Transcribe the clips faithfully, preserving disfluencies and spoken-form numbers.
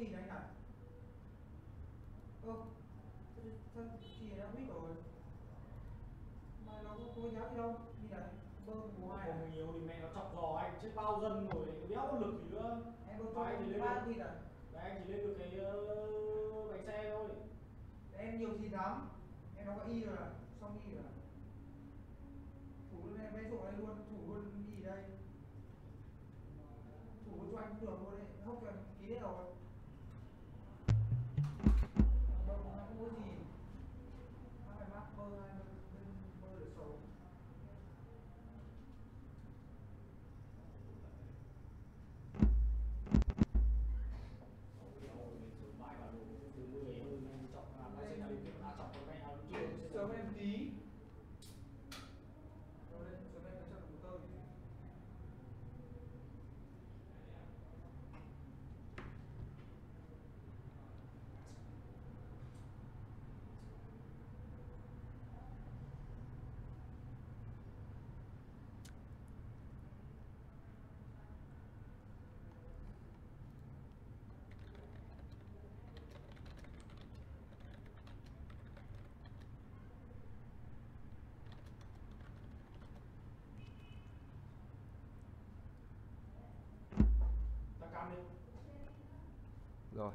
gì đấy nhỉ? Ơ, sao chị đã biết rồi? Mà nó có có giá gì đâu? Đi đấy, bơm mùa hai à? Không nhiều thì mẹ nó chọc giò anh chết bao dân rồi, đéo có lực gì nữa. Em bơm Mà anh chỉ cho lên ba được, thịt à? đấy, anh chỉ lên được cái uh, bánh xe thôi. Em nhiều thịt lắm. Em nó có y rồi à? Xong y rồi à? Thủ luôn em, mấy chỗ này luôn, thủ luôn y đây. Thủ luôn cho anh cũng được luôn đấy, hốc cho em ký hết rồi. Bơm nó không có gì. Nó phải mắc bơ hay bên bơ để sống. Mãi cả đồ từ mười hơn anh chọc làm lái xe nhà điều kiện đã chọc con mẹ nó chưa Sớm em tí. Rồi lên, sớm em cho đủ tơi. ta cam đi. Rồi.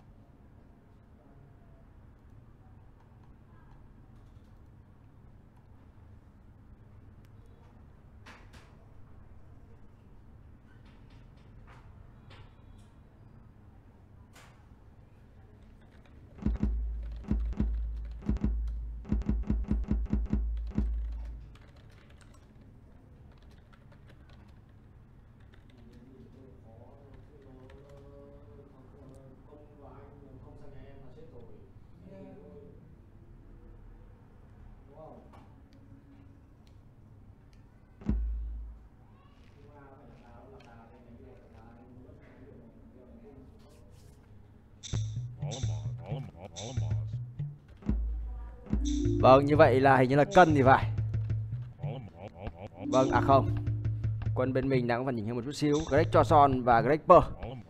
Vâng, như vậy là hình như là cân thì phải. Vâng, à không. Quân bên mình đang có phần chỉnh hơn một chút xíu. Greg Johnson và Greg Burr.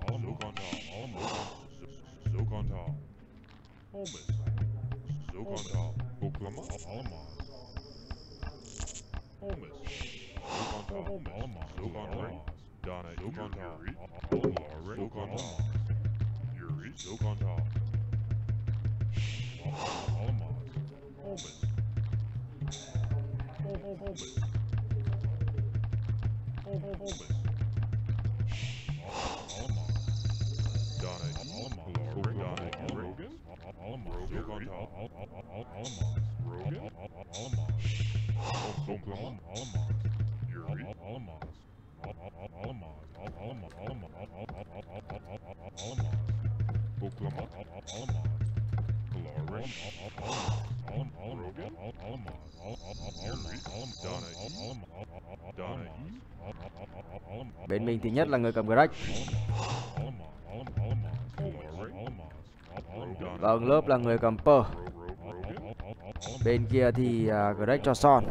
Bên mình thì nhất là người cầm Greg. Vâng, lớp là người cầm Burr. Bên kia thì uh, Greg Johnson.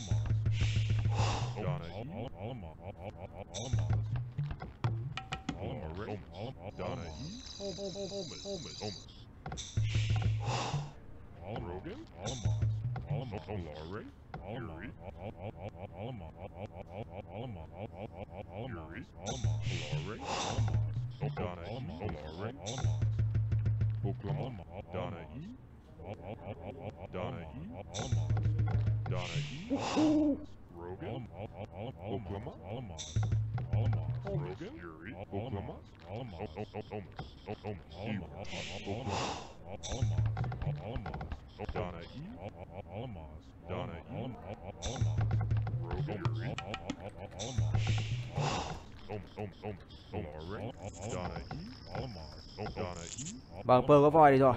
Vâng, Burr có voi đi rồi.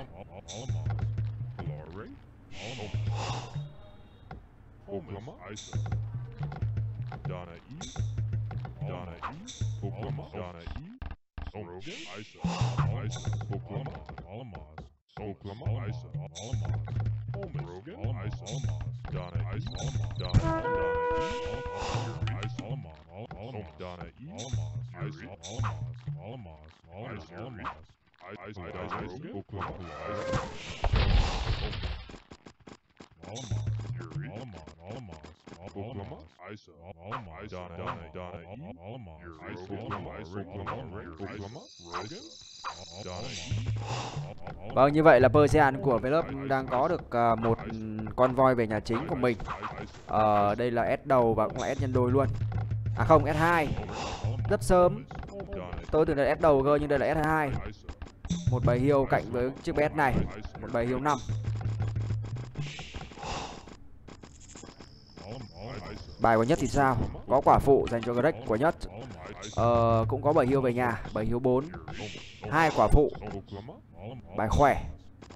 Vâng, như vậy là Persian của Vlove đang có được uh, một con voi về nhà chính của mình. Ờ, đây là S đầu và cũng là S nhân đôi luôn. À không, S hai. Rất sớm. Tôi tưởng là S đầu cơ nhưng đây là S hai. Một bài hiêu cạnh với chiếc bé S này. Một bài hiêu năm. Bài của Nhất thì sao? Có quả phụ dành cho Greg của Nhất. Ờ, cũng có bài hiêu về nhà. Bài hiêu bốn. Hai quả phụ. Bài khỏe.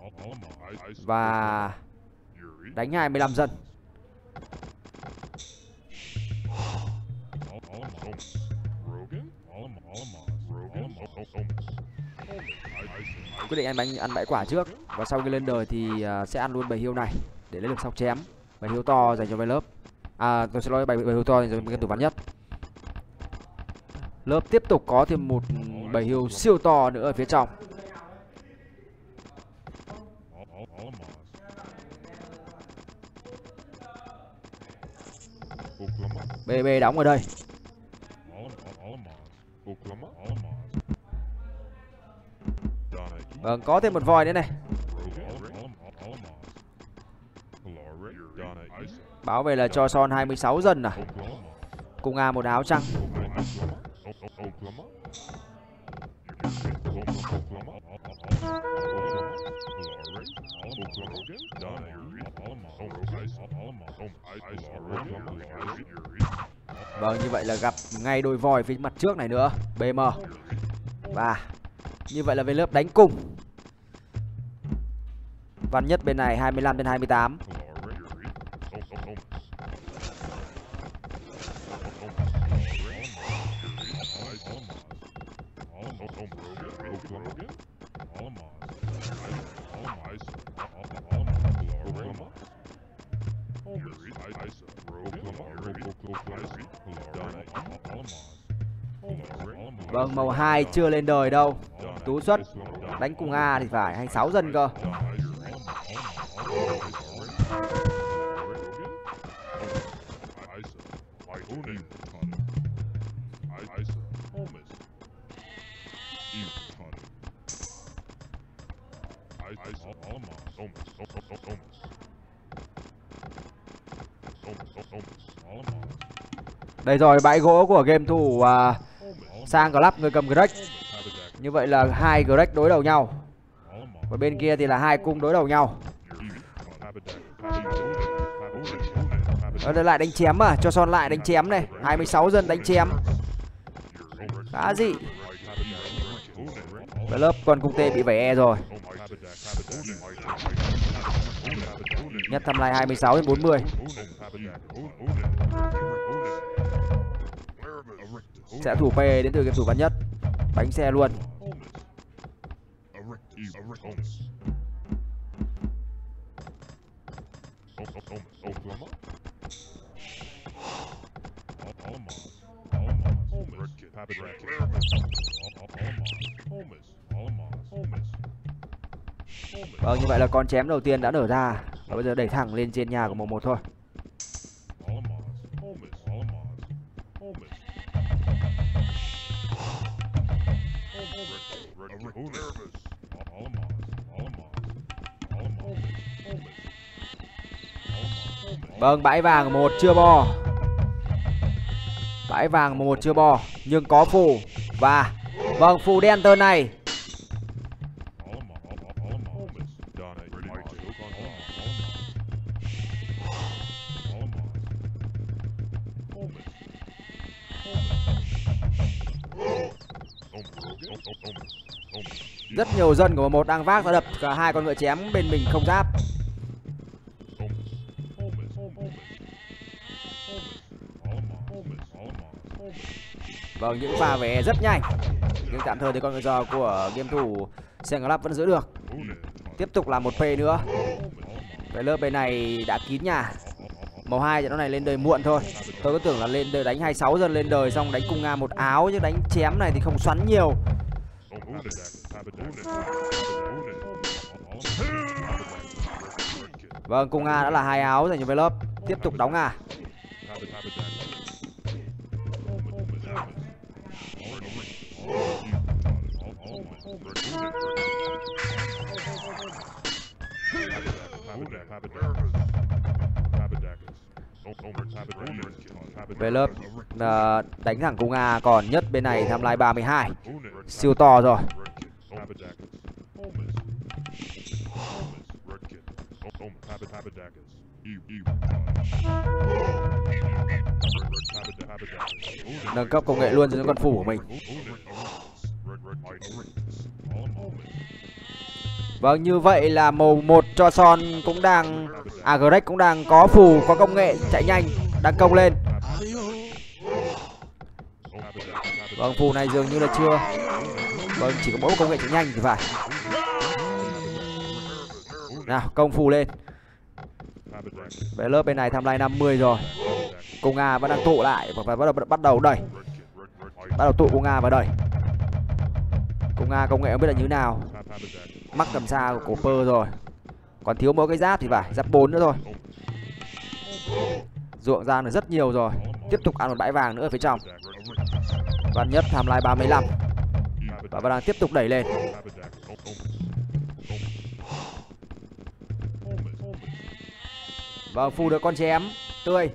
Và đánh hai mươi lăm dân. Quyết định ăn bánh ăn bãi quả trước. Và sau khi lên đời thì uh, sẽ ăn luôn bài hiêu này để lấy được sóc chém. Bài hiêu to dành cho Vlove. À tôi sẽ nói bài, bài hiêu to dành cho game thủ ván Nhất. Lớp tiếp tục có thêm một bài hiêu siêu to nữa ở phía trong. bê bê đóng ở đây. Vâng, có thêm một voi nữa này. Báo về là cho son hai mươi sáu dân à. Cùng A một áo trăng. Vâng, như vậy là gặp ngay đôi voi phía mặt trước này nữa. bê em. Và như vậy là Vlove đánh cùng. Ván Nhất bên này hai mươi lăm đến hai mươi tám. Vâng, màu hai chưa lên đời đâu. Tú xuất đánh cùng A thì phải hai mươi sáu dân cơ. Đây rồi, bãi gỗ của game thủ uh, Sang Club người cầm Greg. Như vậy là hai Greg đối đầu nhau. Và bên kia thì là hai cung đối đầu nhau. Ở đây lại đánh chém à, cho son lại đánh chém này, hai mươi sáu dân đánh chém. Khá dị. Vlove con cung tê bị vẩy E rồi. Nhất thăm lại hai mươi sáu đến bốn mươi. Sẽ thủ P đến từ game thủ ván Nhất. Bánh xe luôn. Vâng, như vậy là con chém đầu tiên đã nở ra. Và bây giờ đẩy thẳng lên trên nhà của màu một thôi. Vâng, bãi vàng một chưa bo. Bãi vàng một chưa bo. Nhưng có phù. Và vâng, phù đen tơn này. Rất nhiều dân của một đang vác ra đập cả hai con ngựa chém bên mình không giáp. Vâng, những pha về rất nhanh. Nhưng tạm thời thì con ngựa giò của game thủ Sang Club vẫn giữ được. Tiếp tục là một P nữa. Cái lớp bên này đã kín nhà. Màu hai trận đấu này lên đời muộn thôi. Tôi cứ tưởng là lên đời đánh hai mươi sáu dân lên đời xong đánh cùng A một áo, chứ đánh chém này thì không xoắn nhiều. Vâng, cung A đã là hai áo dành cho Vlove. Tiếp tục đóng A. Vlove uh, đánh thẳng cung A, còn Nhất bên này tham lai ba mươi hai. Siêu to rồi. Nâng cấp công nghệ luôn cho những con phù của mình. Vâng, như vậy là màu một cho Son cũng đang à Greg cũng đang có phù, có công nghệ chạy nhanh, đang công lên. Vâng, phù này dường như là chưa. Vâng, chỉ có mỗi công nghệ chạy nhanh thì phải. Nào, công phù lên. Bé lớp bên này tham lai năm mươi rồi. Cung A vẫn đang tụ lại và bắt đầu bắt đầu đẩy. Bắt đầu tụ cung A vào đẩy. Cung A công nghệ không biết là như thế nào. Mắc cầm xa của Cooper rồi. Còn thiếu mỗi cái giáp thì phải, giáp bốn nữa thôi. Ruộng ra được rất nhiều rồi. Tiếp tục ăn một bãi vàng nữa ở phía trong. Văn Nhất tham lai ba mươi lăm. Và vẫn đang tiếp tục đẩy lên. Vâng, phù được con chém tươi.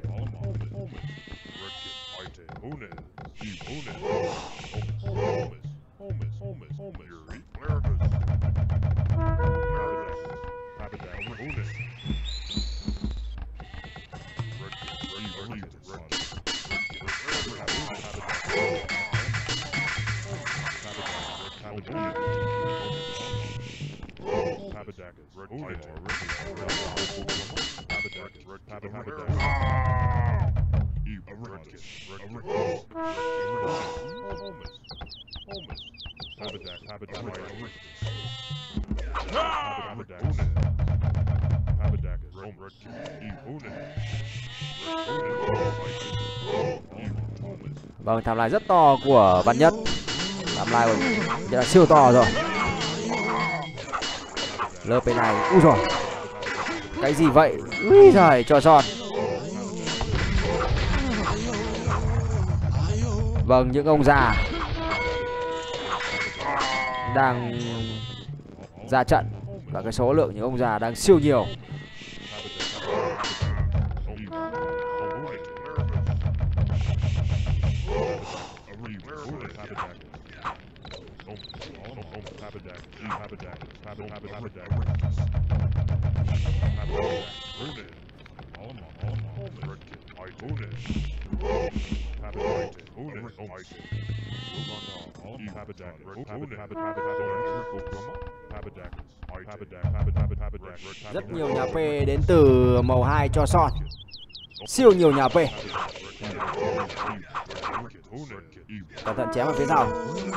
Vâng, tham lai rất to của Văn Nhất. Tham lai của là siêu to rồi. Lớp bên này, ui rồi. Cái gì vậy? Ui giời, cho Son. Vâng, những ông già đang ra trận. Và cái số lượng những ông già đang siêu nhiều. Rất nhiều nhà P đến từ màu hai cho Son. Siêu nhiều nhà P. Cẩn thận chém ở phía sau.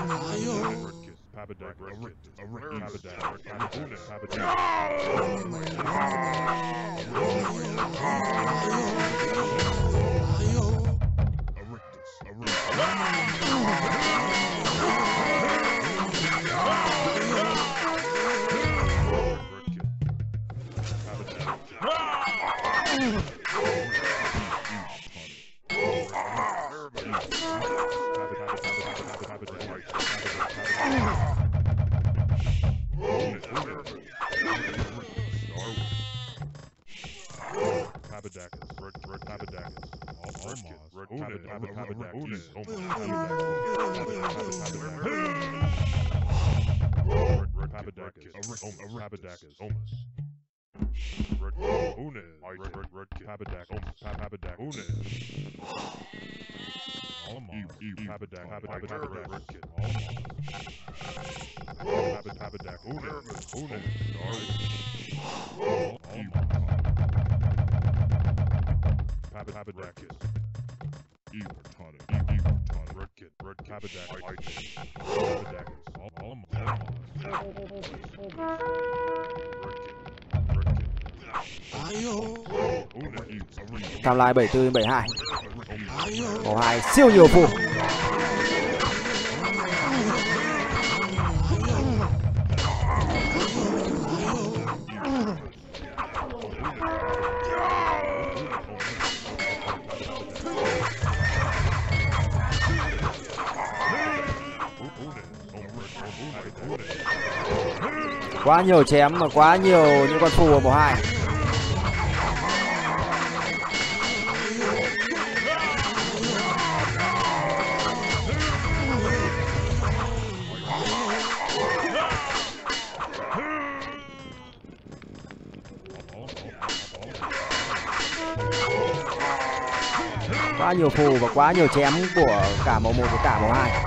Tham lai bảy mươi tư đến bảy mươi hai. Màu hai siêu nhiều phù. Quá nhiều chém mà quá nhiều những con phù ở màu hai. Quá nhiều phù và quá nhiều chém của cả màu một và cả màu hai.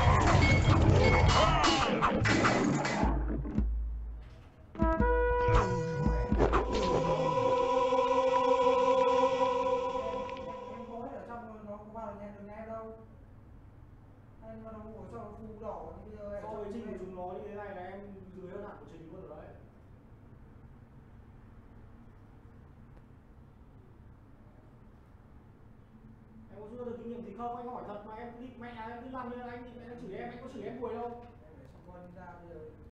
Em có ở trong nó có vào được nhận được em đâu. Anh mà nó ngồi cho nó phù đỏ thì bây giờ em So với trình của chúng nó như thế này là em dưới hơn hẳn của trình luôn rồi đấy. Em có chưa được kinh nghiệm gì không? Anh hỏi thật mà em đi mẹ em cứ làm như anh thì mẹ nó chửi em, anh có chửi em đuổi đâu. em phải xong con ra bây giờ